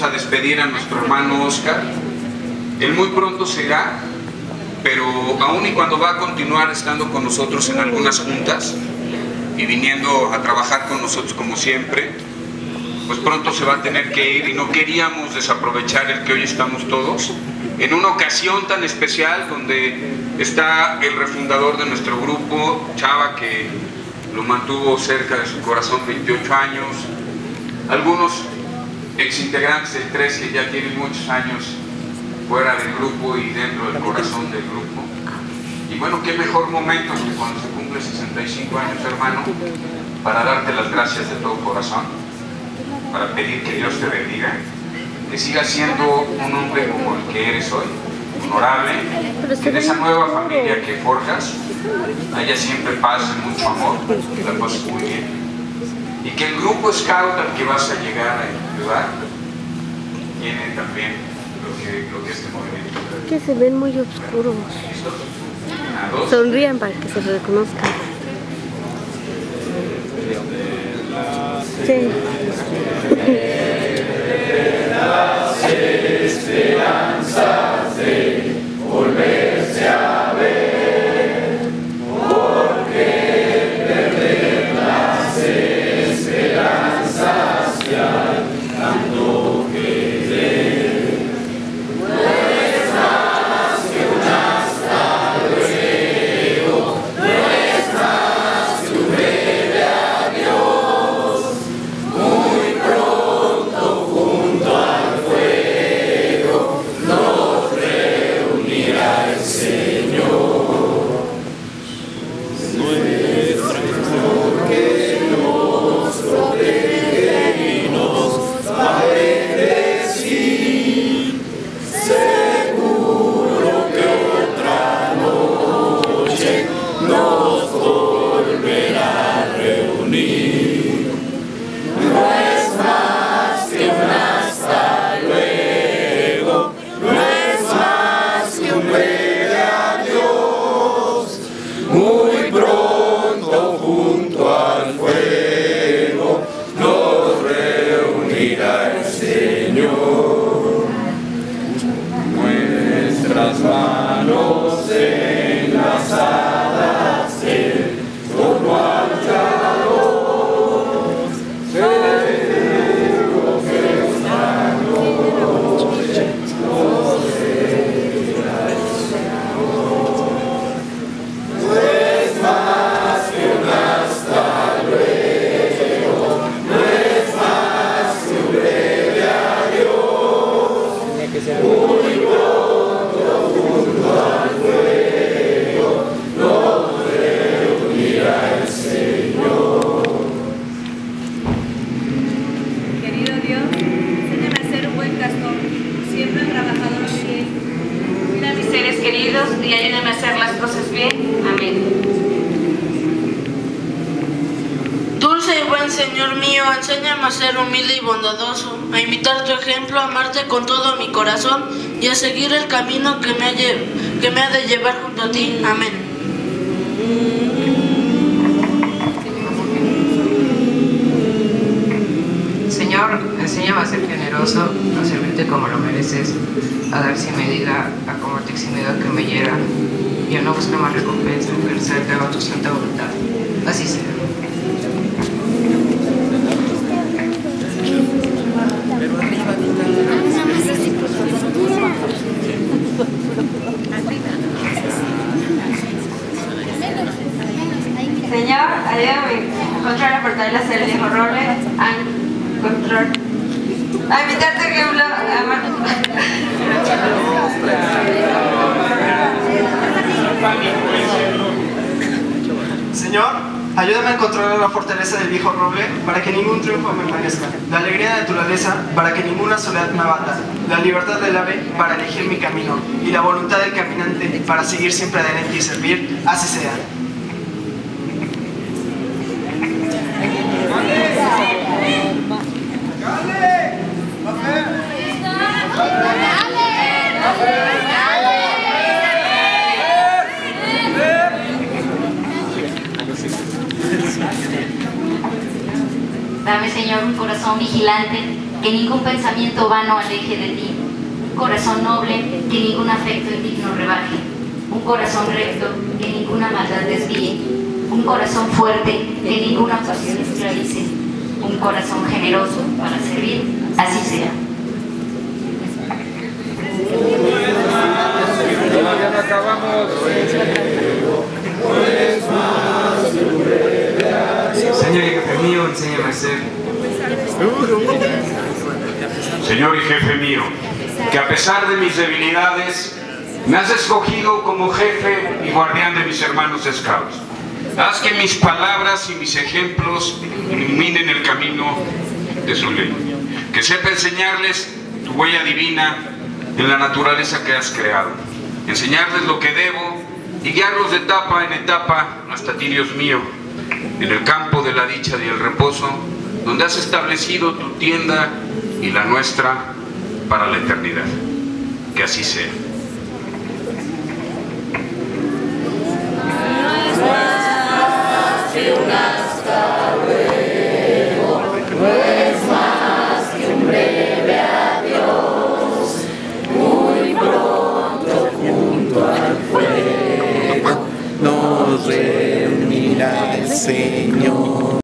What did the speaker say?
a despedir a nuestro hermano Oscar. Él muy pronto se irá, pero aún y cuando va a continuar estando con nosotros en algunas juntas y viniendo a trabajar con nosotros como siempre, pues pronto se va a tener que ir, y no queríamos desaprovechar el que hoy estamos todos en una ocasión tan especial donde está el refundador de nuestro grupo, Chava, que lo mantuvo cerca de su corazón 28 años, algunos exintegrantes del 3 que ya tienen muchos años fuera del grupo y dentro del corazón del grupo. Y bueno, qué mejor momento que cuando se cumple 65 años, hermano, para darte las gracias de todo corazón, para pedir que Dios te bendiga, que sigas siendo un hombre como el que eres hoy, honorable, que en esa nueva familia que forjas haya siempre paz y mucho amor, que la pases muy bien, y que el grupo Scout al que vas a llegar a ayudar tiene también lo que este movimiento. Que se ven muy oscuros. Sonrían para que se reconozcan. Sí. Las esperanzas de volverse a ver, porque perder las esperanzas que hay tanto querer, no es más que un hasta luego, no es más que un breve adiós, muy pronto junto al fuego nos reunirá el Señor. Nuestro que nos protege y nos va a bendecir, seguro que otra noche nos volverá a reunir. No es más que un hasta luego, no es más que un breve adiós, muy pronto junto al fuego nos reunirá el Señor. Nuestras manos enlazadas en torno al calor, seguro que esta noche nos reunirá el Señor. No es más que un hasta luego, no es más que un breve adiós, muy pronto junto al fuego nos reunirá el Señor. Querido Dios, enséñame a ser un buen pastor, siempre trabajador fiel. Mira a mis seres queridos y ayúdame a hacer las cosas bien. Amén. Dulce y buen Señor mío, enséñame a ser humilde y bondadoso, a imitar tu ejemplo, a amarte con todo mi corazón y a seguir el camino que me ha de llevar junto a ti. Amén. Señor, enséñame a ser generoso, a servirte como lo mereces, a dar sin medida, a comerte sin miedo a que me hiera, y a no buscar más recompensa, pero ser que haga tu santa voluntad. Así sea. Señor, ayúdame a encontrar la fortaleza del viejo roble, a encontrar, a imitar tu ejemplo, a amar. Señor, ayúdame a controlar la fortaleza del viejo roble para que ningún triunfo me parezca, la alegría de la naturaleza para que ninguna soledad me abata, la libertad del ave para elegir mi camino y la voluntad del caminante para seguir siempre adelante y servir, así sea. Dame, Señor, un corazón vigilante que ningún pensamiento vano aleje de ti, un corazón noble que ningún afecto indigno rebaje, un corazón recto que ninguna maldad desvíe, un corazón fuerte que ninguna pasión esclavice, un corazón generoso para servir, así sea. Todavía no acabamos. Señor y jefe mío, enséñame a ser. Señor y jefe mío, que a pesar de mis debilidades, me has escogido como jefe y guardián de mis hermanos esclavos. Haz que mis palabras y mis ejemplos iluminen el camino de su ley. Que sepa enseñarles tu huella divina en la naturaleza que has creado. Enseñarles lo que debo y guiarlos de etapa en etapa hasta ti, Dios mío, en el campo de la dicha y el reposo, donde has establecido tu tienda y la nuestra para la eternidad. Que así sea. Que un hasta luego, no es más que un breve adiós, muy pronto junto al fuego nos reunirá el Señor.